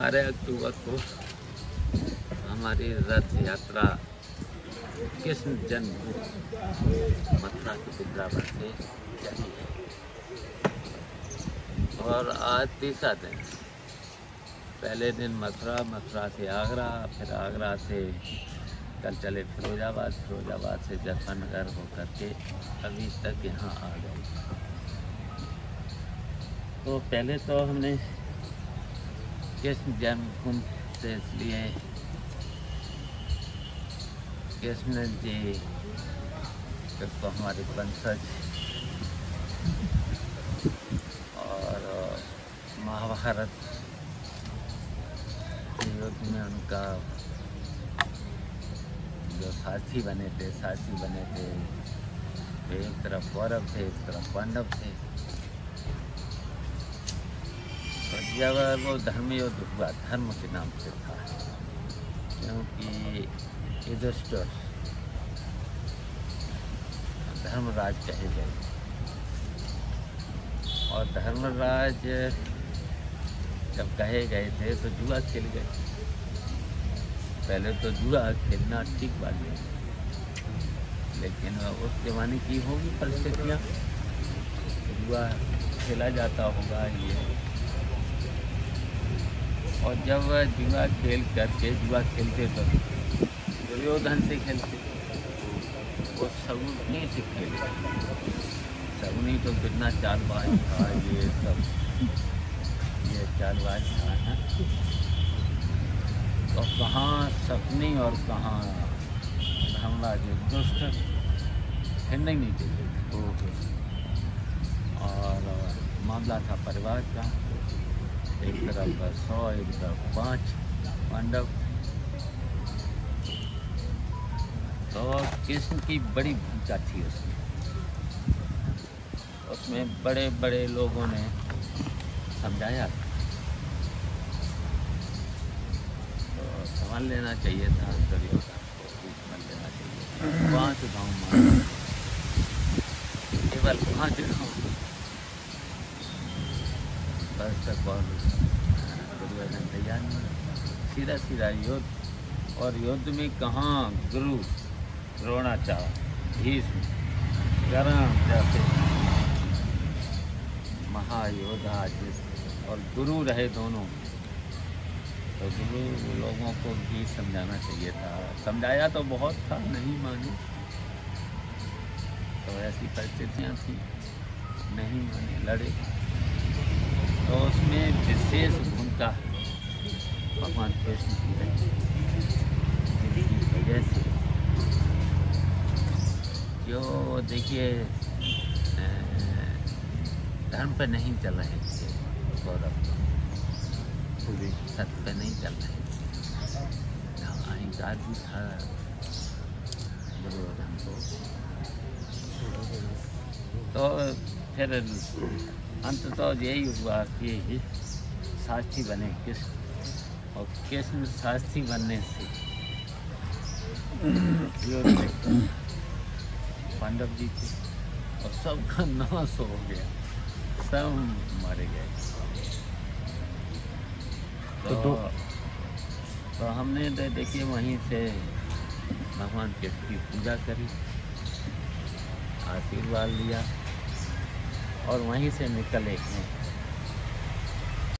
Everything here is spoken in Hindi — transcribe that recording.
12 अक्टूबर को हमारी रथ यात्रा कृष्ण जन्मभूमि मथुरा के वृंदावन से चली है और आज तीसरा दिन। पहले दिन मथुरा से आगरा, फिर आगरा से कल चले फिरोजाबाद से जफरनगर होकर के अभी तक यहाँ आ गए। तो पहले तो हमने कृष्ण जन्मभूमि से इसलिए कृष्ण जी तो हमारे वंशज और महाभारत के युद्ध में उनका जो सारथी बने थे एक तरफ कौरव थे, एक तरफ पांडव थे। और जब वो धर्म युद्ध हुआ, धर्म के नाम से था, क्योंकि युधिष्ठिर धर्मराज कहे गए और धर्मराज जब कहे गए थे तो जुआ खेल गए। पहले तो जुआ खेलना ठीक बात है, लेकिन उस जमाने की होगी परिस्थितियाँ, जुआ खेला जाता होगा ये। और जब जुआ खेलते तो दुर्योधन से खेलते, वो शकुनी से खेले। शकुनी तो कितना चालबाज था, ये चालबाज था ना। तो कहाँ शकुनी और कहाँ धर्मराज दुष्ट, खेलने नहीं देते थे। और मामला था परिवार का, एक तरफ 100, एक तरफ 5 पांडव। तो कृष्ण की बड़ी भूमिका थी उसमें बड़े बड़े लोगों ने समझाया, तो संभाल लेना चाहिए था, दुर्योधन को संभाल लेना चाहिए। 5 गाँव मारा, केवल 5 गाँव बस तक। और दुर्योधन तैयार नहीं, सीधा युद्ध। और युद्ध में कहाँ गुरु द्रोणाचार्य, भीष्म, कर्ण जैसे महायोद्धा और गुरु रहे दोनों, तो गुरु लोगों को भी समझाना चाहिए था। समझाया तो बहुत था, नहीं माने। तो ऐसी परिस्थितियाँ थी, नहीं माने, लड़े। तो उसमें विशेष भूमिका भगवान कृष्ण की रही, जिनकी वजह से जो देखिए धर्म पे नहीं चल रहे थे, गौरव पूरे सत्य पे नहीं चल रहे थे, अहंकार भी था दुर्योधन को। तो फिर अंत तो यही हुआ कि सारथी बने कृष्ण, और कृष्ण सारथी बनने से पांडव जी थे और सबका नाश हो गया, सब मारे गए। तो हमने देखिए वहीं से भगवान कृष्ण की पूजा करी, आशीर्वाद लिया और वहीं से निकले हैं।